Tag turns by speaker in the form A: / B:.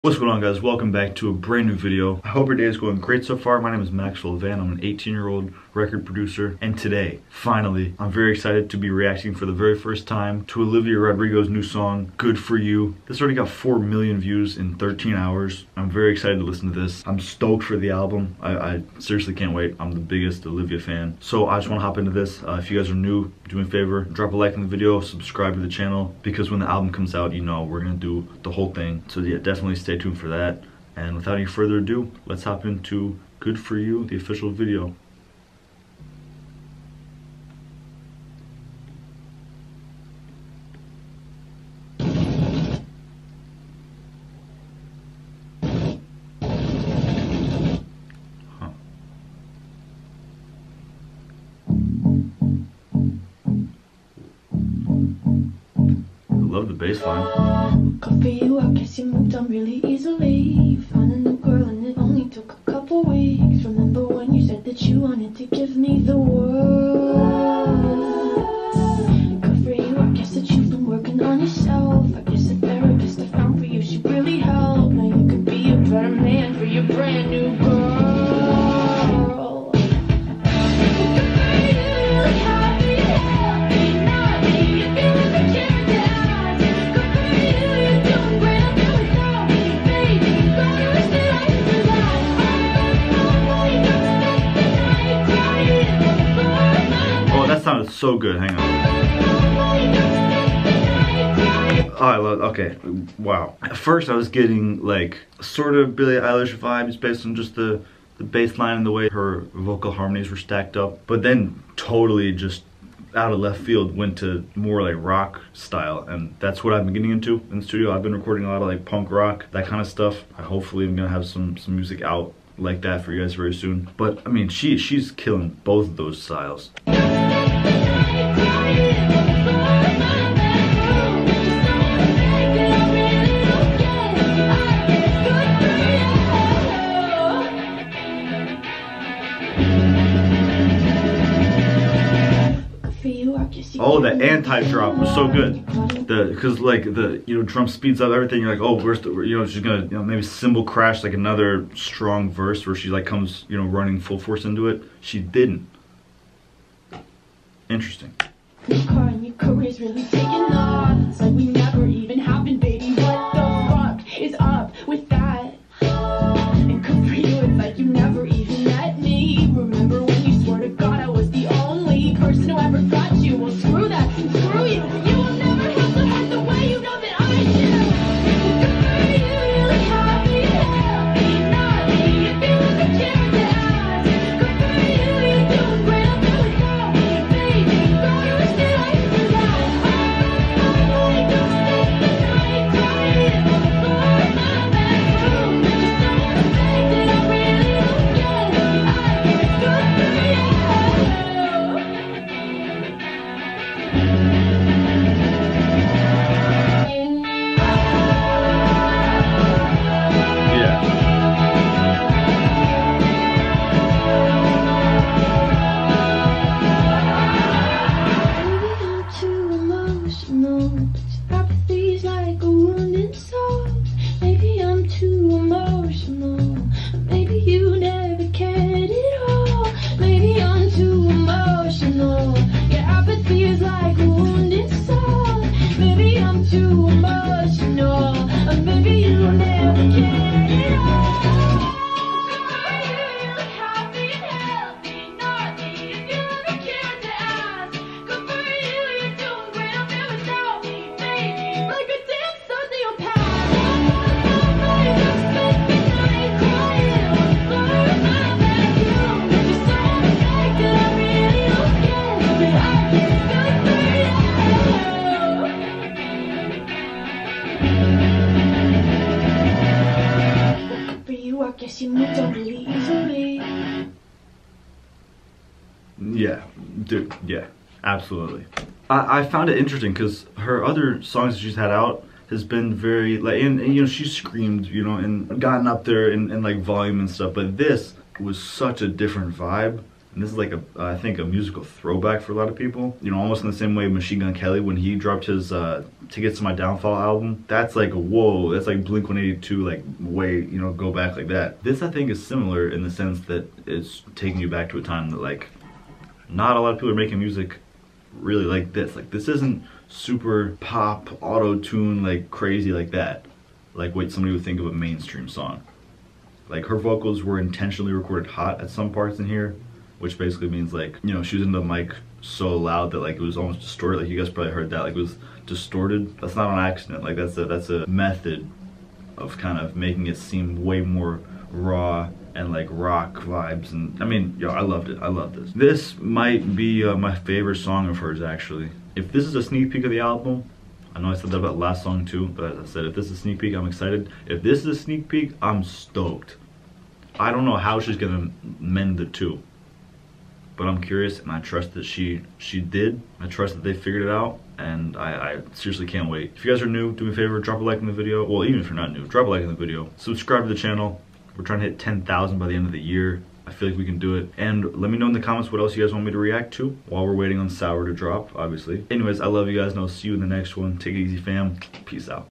A: What's going on, guys? Welcome back to a brand new video. I hope your day is going great so far. My name is Maxwell LeVan. I'm an 18-year-old record producer, and today, finally, I'm very excited to be reacting for the very first time to Olivia Rodrigo's new song, Good For You. This already got 4 million views in 13 hours. I'm very excited to listen to this. I'm stoked for the album. I seriously can't wait. I'm the biggest Olivia fan. So I just want to hop into this. If you guys are new, do me a favor, drop a like in the video, subscribe to the channel, because when the album comes out, you know we're gonna do the whole thing. So yeah, definitely stay tuned for that. And without any further ado, let's hop into Good For You, the official video. I love the bass line.
B: Good for you, I guess you moved on really easily. Found a new girl and it only took a couple weeks. Remember when you said that you wanted to give me the world? Good for you, I guess that you've been working on yourself. I guess the therapist I found for you should really help. Now you could be a better man for your brand new girl.
A: That sounded so good. Hang on. Oh, I love. Okay, wow. At first, I was getting like sort of Billie Eilish vibes based on just the bass line and the way her vocal harmonies were stacked up. But then, totally just out of left field, went to more like rock style, and that's what I've been getting into in the studio. I've been recording a lot of like punk rock, that kind of stuff. I hopefully am gonna have some music out like that for you guys very soon. But I mean, she's killing both of those styles. Oh, the anti-drop was so good. Because like the drum speeds up everything. You're like, oh, where's the, she's gonna maybe cymbal crash like another strong verse where she like comes running full force into it. She didn't. Interesting.
B: Your car and your career's really taking off. It's like we never even happened, baby. What the fuck is up with that? And good for you, it's like you never even met me. Remember when you swore to God I was the only person who ever got you? Well, screw that and screw you. You will never have to hurt the way you know that I do. Good for you, you look happy, not me. If you was a kid to ask. Good for you, you're doing great. I'm doing without me, baby. Apathy's like a wounded soul. Maybe I'm too emotional. Maybe you never cared at all. Maybe I'm too emotional. Yeah, apathy is like a wounded soul. Maybe I'm too emotional. Or maybe you never cared at all. I guess you moved on really easily.
A: Yeah, dude, yeah, absolutely. I found it interesting because her other songs that she's had out has been very like, and she's screamed, and gotten up there in like volume and stuff, but this was such a different vibe. And this is like I think a musical throwback for a lot of people. You know, almost in the same way Machine Gun Kelly, when he dropped his Tickets to My Downfall album, that's like, whoa, that's like Blink-182, like way, you know, go back like that. This I think is similar in the sense that it's taking you back to a time that like, not a lot of people are making music really like this. Like this isn't super pop, auto-tune, like crazy like that. Like what somebody would think of a mainstream song. Like her vocals were intentionally recorded hot at some parts in here, which basically means like, you know, she was in the mic so loud that like it was almost distorted. Like you guys probably heard that, like it was distorted. That's not on accident. Like that's a method of kind of making it seem way more raw and like rock vibes. And I mean, yo, I loved it. I love this. This might be my favorite song of hers, actually. If this is a sneak peek of the album, I know I said that about last song too, but as I said, if this is a sneak peek, I'm excited. If this is a sneak peek, I'm stoked. I don't know how she's gonna mend the two, but I'm curious, and I trust that she did. I trust that they figured it out, and I seriously can't wait. If you guys are new, do me a favor, drop a like in the video. Well, even if you're not new, drop a like in the video. Subscribe to the channel. We're trying to hit 10,000 by the end of the year. I feel like we can do it. And let me know in the comments what else you guys want me to react to while we're waiting on Sour to drop, obviously. Anyways, I love you guys, and I'll see you in the next one. Take it easy, fam. Peace out.